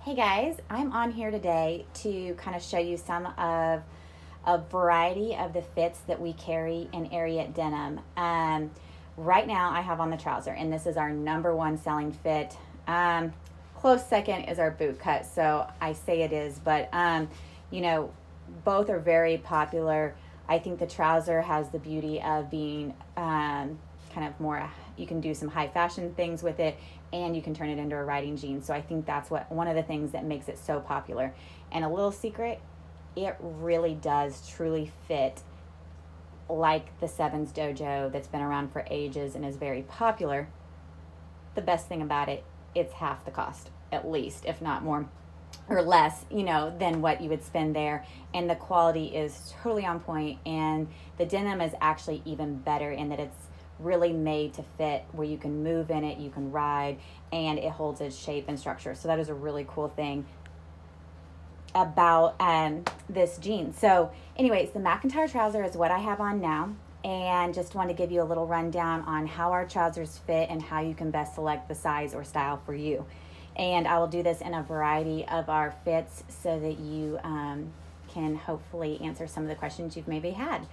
Hey guys, I'm on here today to kind of show you some of a variety of the fits that we carry in Ariat denim. Right now I have on the trouser, and this is our number one selling fit. Close second is our boot cut, so I say it is, but you know, both are very popular. I think the trouser has the beauty of being kind of more, you can do some high fashion things with it, and you can turn it into a riding jean. So I think that's one of the things that makes it so popular. And a little secret, it really does truly fit like the Sevens Dojo that's been around for ages and is very popular. The best thing about it, it's half the cost, at least, if not more or less, than what you would spend there. And the quality is totally on point, and the denim is actually even better in that it's really made to fit, where you can move in it, you can ride, and it holds its shape and structure. So that is a really cool thing about this jean. So anyways, the McIntyre trouser is what I have on now, and just want to give you a little rundown on how our trousers fit and how you can best select the size or style for you. And I will do this in a variety of our fits so that you can hopefully answer some of the questions you've maybe had.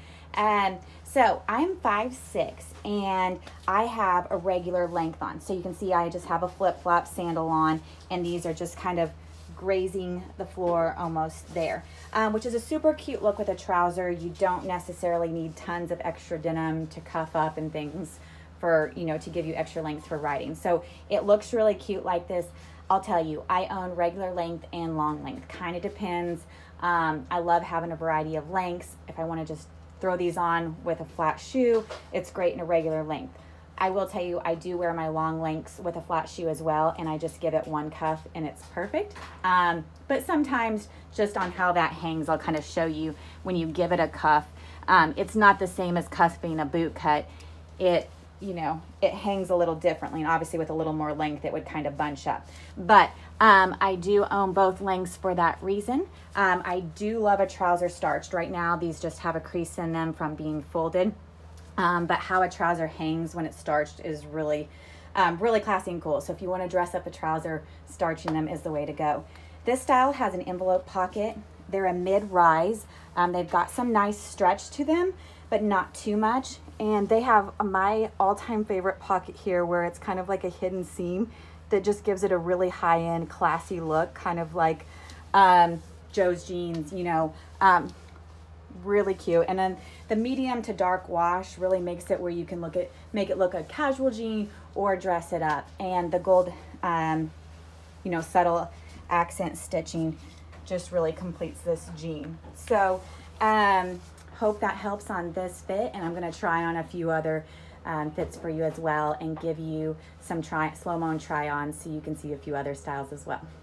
So I'm 5'6", and I have a regular length on. So you can see I just have a flip-flop sandal on, and these are just kind of grazing the floor almost there, which is a super cute look with a trouser. You don't necessarily need tons of extra denim to cuff up and things for, to give you extra length for riding. So it looks really cute like this. I'll tell you, I own regular length and long length. Kind of depends. I love having a variety of lengths. If I want to just throw these on with a flat shoe, it's great in a regular length. I will tell you, I do wear my long lengths with a flat shoe as well, and I just give it one cuff and it's perfect. But sometimes just on how that hangs, I'll kind of show you when you give it a cuff. It's not the same as cuffing a boot cut. It hangs a little differently, and obviously with a little more length, it would kind of bunch up. But I do own both lengths for that reason. I do love a trouser starched. Right now, these just have a crease in them from being folded. But how a trouser hangs when it's starched is really, really classy and cool. So if you want to dress up a trouser, starching them is the way to go. This style has an envelope pocket. They're a mid-rise. They've got some nice stretch to them, but not too much. And they have my all-time favorite pocket here, where it's kind of like a hidden seam that just gives it a really high-end, classy look, kind of like Joe's jeans, really cute. And then the medium to dark wash really makes it where you can make it look a casual jean or dress it up. And the gold, subtle accent stitching just really completes this jean. So hope that helps on this fit, and I'm going to try on a few other fits for you as well, and give you some slow-mo try-ons so you can see a few other styles as well.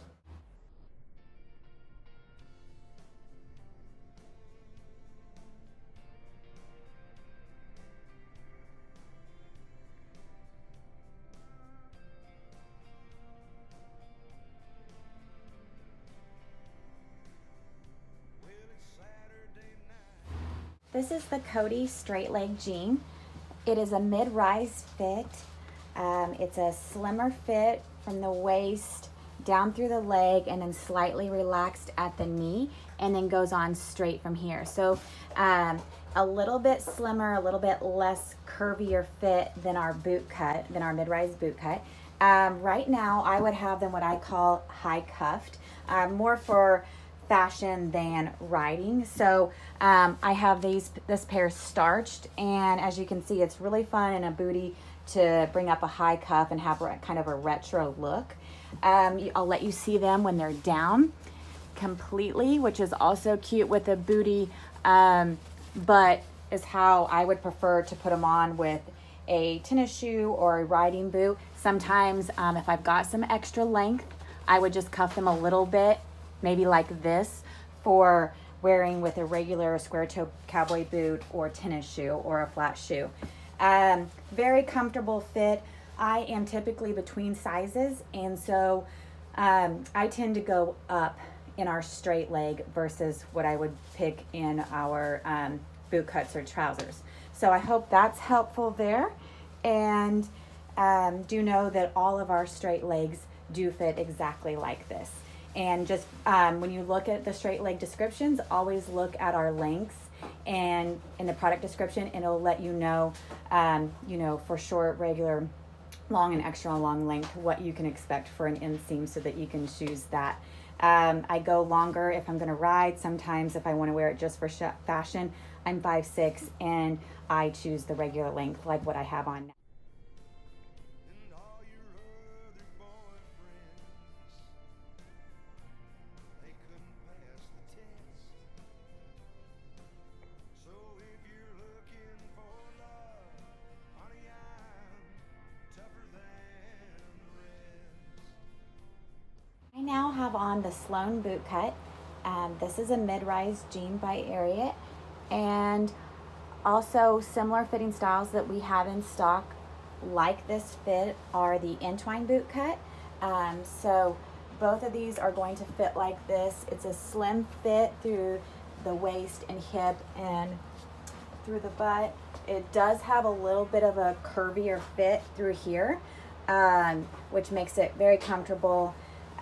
This is the Cody straight leg jean. It is a mid-rise fit. It's a slimmer fit from the waist down through the leg, and then slightly relaxed at the knee, and then goes on straight from here. So a little bit slimmer, a little bit less curvier fit than our boot cut, than our mid-rise boot cut. Right now, I would have them what I call high cuffed, more for fashion than riding. So I have this pair starched, and as you can see, it's really fun and a booty to bring up a high cuff and have kind of a retro look. I'll let you see them when they're down completely, which is also cute with a booty, but is how I would prefer to put them on with a tennis shoe or a riding boot. Sometimes if I've got some extra length, I would just cuff them a little bit, maybe like this, for wearing with a regular square toe cowboy boot or tennis shoe or a flat shoe. Very comfortable fit. I am typically between sizes, and so I tend to go up in our straight leg versus what I would pick in our boot cuts or trousers. So I hope that's helpful there. And do know that all of our straight legs do fit exactly like this. And just when you look at the straight leg descriptions, always look at our links and in the product description, and it'll let you know, for short, regular, long, and extra long length, what you can expect for an inseam so that you can choose that. I go longer if I'm going to ride. Sometimes if I want to wear it just for fashion, I'm 5'6", and I choose the regular length like what I have on now. I now have on the Sloan boot cut. This is a mid-rise jean by Ariat, and also similar fitting styles that we have in stock like this fit are the Entwine boot cut. So both of these are going to fit like this. It's a slim fit through the waist and hip and through the butt. It does have a little bit of a curvier fit through here, which makes it very comfortable.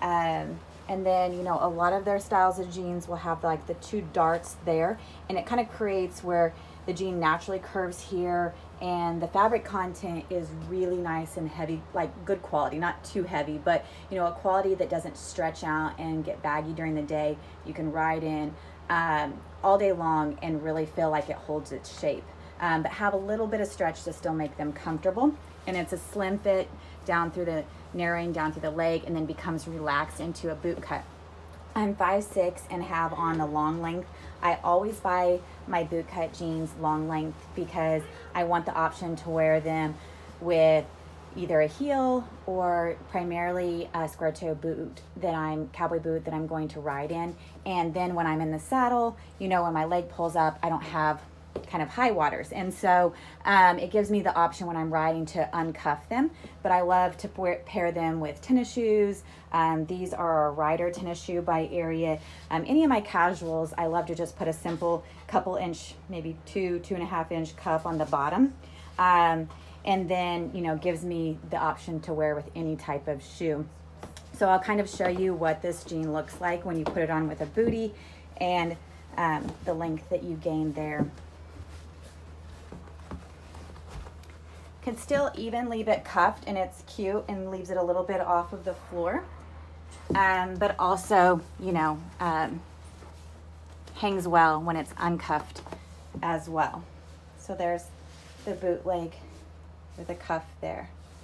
And then, a lot of their styles of jeans will have like the two darts there, and it kind of creates where the jean naturally curves here, and the fabric content is really nice and heavy, like good quality, not too heavy, but a quality that doesn't stretch out and get baggy during the day. You can ride in all day long and really feel like it holds its shape, but have a little bit of stretch to still make them comfortable. And it's a slim fit down through the narrowing down through the leg, and then becomes relaxed into a boot cut. I'm 5'6" and have on the long length. I always buy my boot cut jeans long length because I want the option to wear them with either a heel or primarily a square toe boot cowboy boot that I'm going to ride in. And then when I'm in the saddle, when my leg pulls up, I don't have kind of high waters, and so it gives me the option when I'm riding to uncuff them. But I love to pair them with tennis shoes. These are a rider tennis shoe by Ariat. Any of my casuals, I love to just put a simple couple inch, maybe 2.5 inch cuff on the bottom, and then gives me the option to wear with any type of shoe. So I'll kind of show you what this jean looks like when you put it on with a bootie, and the length that you gain there. Can still even leave it cuffed, and it's cute and leaves it a little bit off of the floor, but also hangs well when it's uncuffed as well. So there's the boot leg with a cuff there.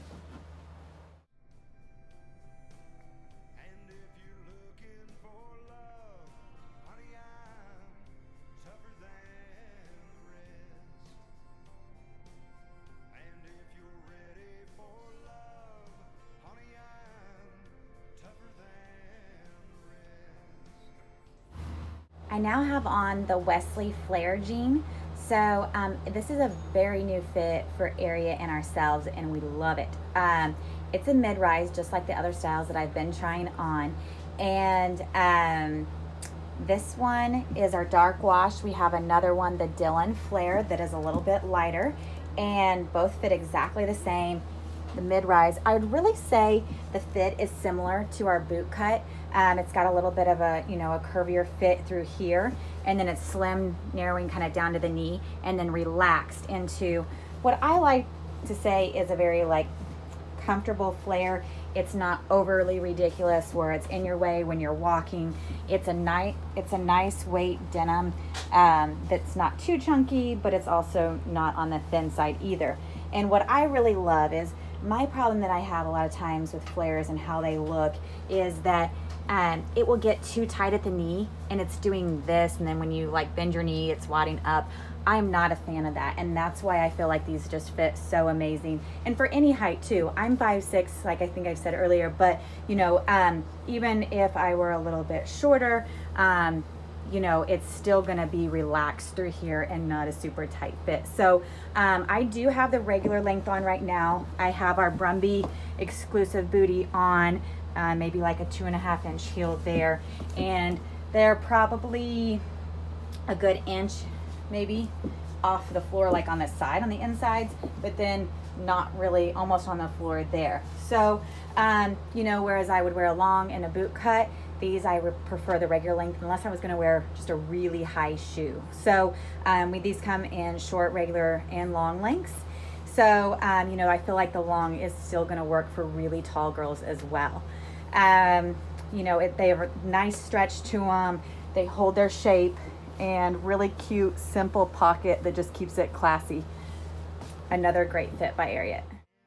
I now have on the Wesley Flare jean. So this is a very new fit for Ariat and ourselves, and we love it. It's a mid-rise, just like the other styles that I've been trying on. And this one is our dark wash. We have another one, the Dylan Flare, that is a little bit lighter, and both fit exactly the same. The mid-rise, I would really say the fit is similar to our boot cut. It's got a little bit of a a curvier fit through here, and then it's slim, narrowing kind of down to the knee, and then relaxed into what I like to say is a very comfortable flare. It's not overly ridiculous where it's in your way when you're walking. It's a nice weight denim that's not too chunky, but it's also not on the thin side either. And what I really love is, my problem that I have a lot of times with flares and how they look is that it will get too tight at the knee, and it's doing this, and then when you bend your knee, it's wadding up. I'm not a fan of that, and that's why I feel like these just fit so amazing, and for any height too. I'm 5'6", like I think I said earlier, but even if I were a little bit shorter, it's still gonna be relaxed through here and not a super tight fit. So I do have the regular length on right now. I have our Brumby exclusive bootie on, maybe like a 2.5 inch heel there, and they're probably a good inch maybe off the floor, on the side, on the insides, but then not really, almost on the floor there. So, you know, whereas I would wear a long and a boot cut, these I would prefer the regular length unless I was going to wear just a really high shoe. So these come in short, regular, and long lengths. So, you know, I feel like the long is still going to work for really tall girls as well. You know, they have a nice stretch to them. They hold their shape, and really cute, simple pocket that just keeps it classy. Another great fit by Ariat.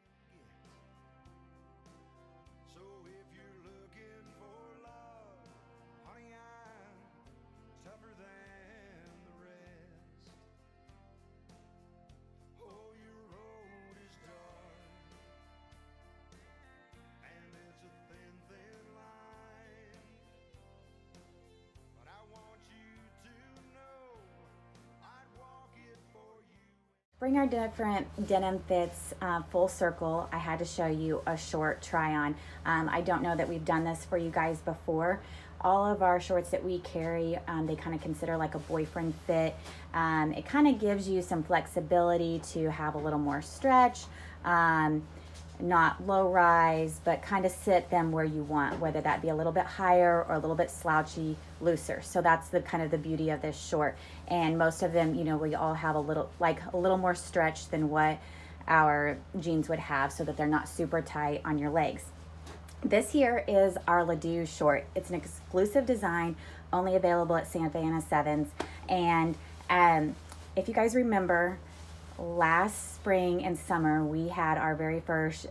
Bring our different denim fits full circle. I had to show you a short try on. I don't know that we've done this for you guys before. All of our shorts that we carry, they kind of consider like a boyfriend fit. It kind of gives you some flexibility to have a little more stretch, not low rise, but kind of sit them where you want, whether that be a little bit higher or a little bit slouchy, looser. So that's the kind of the beauty of this short. And most of them, you know, we all have a little more stretch than what our jeans would have, so that they're not super tight on your legs. This here is our Ledoux short. It's an exclusive design, only available at Savannah Sevens. And if you guys remember, last spring and summer, we had our very first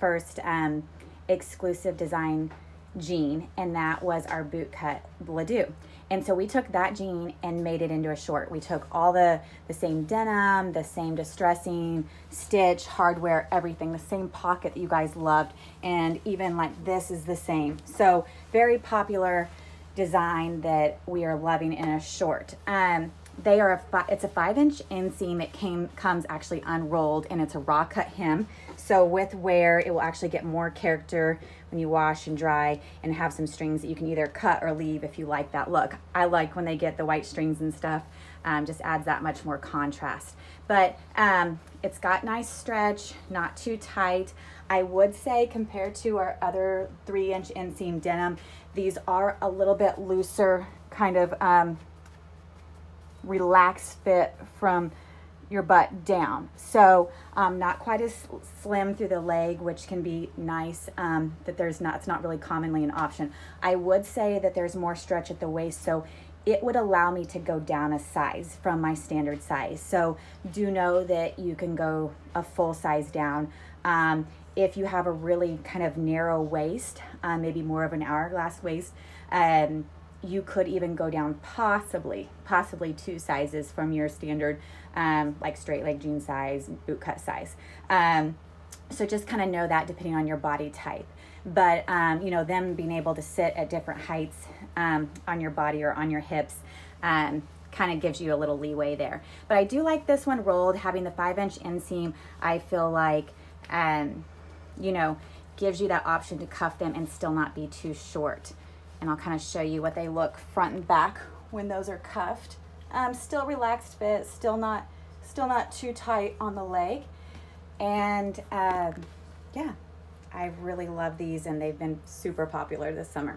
exclusive design jean, and that was our boot cut Ledoux. And so we took that jean and made it into a short. We took all the same denim, the same distressing, stitch, hardware, everything, the same pocket that you guys loved, and even like this is the same. So very popular design that we are loving in a short. They are it's a 5-inch inseam. It comes actually unrolled, and it's a raw cut hem. So with wear, it will actually get more character when you wash and dry, and have some strings that you can either cut or leave if you like that look. I like when they get the white strings and stuff. Just adds that much more contrast. But it's got nice stretch, not too tight. I would say compared to our other 3-inch inseam denim, these are a little bit looser, kind of relaxed fit from your butt down. So not quite as slim through the leg, which can be nice, that it's not really commonly an option. I would say that there's more stretch at the waist, so it would allow me to go down a size from my standard size. So do know that you can go a full size down. If you have a really kind of narrow waist, maybe more of an hourglass waist, you could even go down possibly 2 sizes from your standard like straight leg jean size, boot cut size. So just kind of know that depending on your body type. But you know, them being able to sit at different heights on your body or on your hips kind of gives you a little leeway there. But I do like this one rolled, having the 5-inch inseam. I feel like you know, gives you that option to cuff them and still not be too short. And I'll kind of show you what they look front and back when those are cuffed. Still relaxed fit, still not too tight on the leg. And yeah, I really love these, and they've been super popular this summer.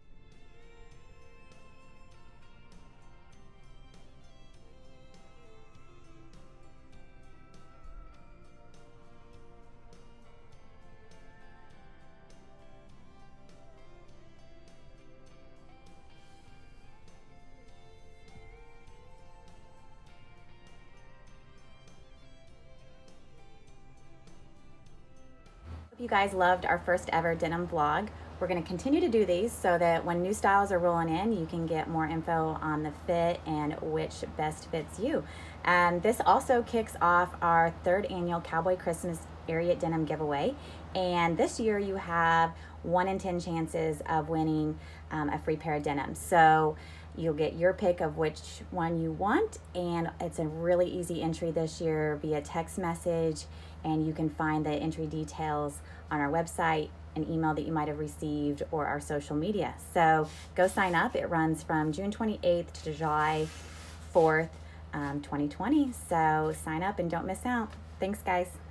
You guys loved our first ever denim vlog. We're going to continue to do these so that when new styles are rolling in, you can get more info on the fit and which best fits you. And this also kicks off our 3rd annual Cowboy Christmas Ariat Denim giveaway. And this year you have 1 in 10 chances of winning a free pair of denim. So you'll get your pick of which one you want, and it's a really easy entry this year via text message, and you can find the entry details on our website, an email that you might have received, or our social media. So go sign up. It runs from June 28th to July 4th, 2020. So sign up and don't miss out. Thanks, guys.